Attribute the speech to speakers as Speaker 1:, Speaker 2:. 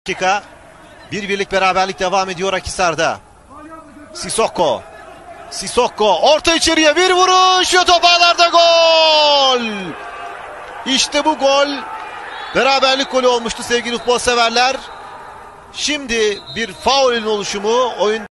Speaker 1: Dakika. Bir birlik beraberlik devam ediyor Akhisar'da. Sissoko. Sissoko orta içeriye bir vuruş ve top ağlarda gol. İşte bu gol. Beraberlik golü olmuştu sevgili futbol severler. Şimdi bir faulün oluşumu oyun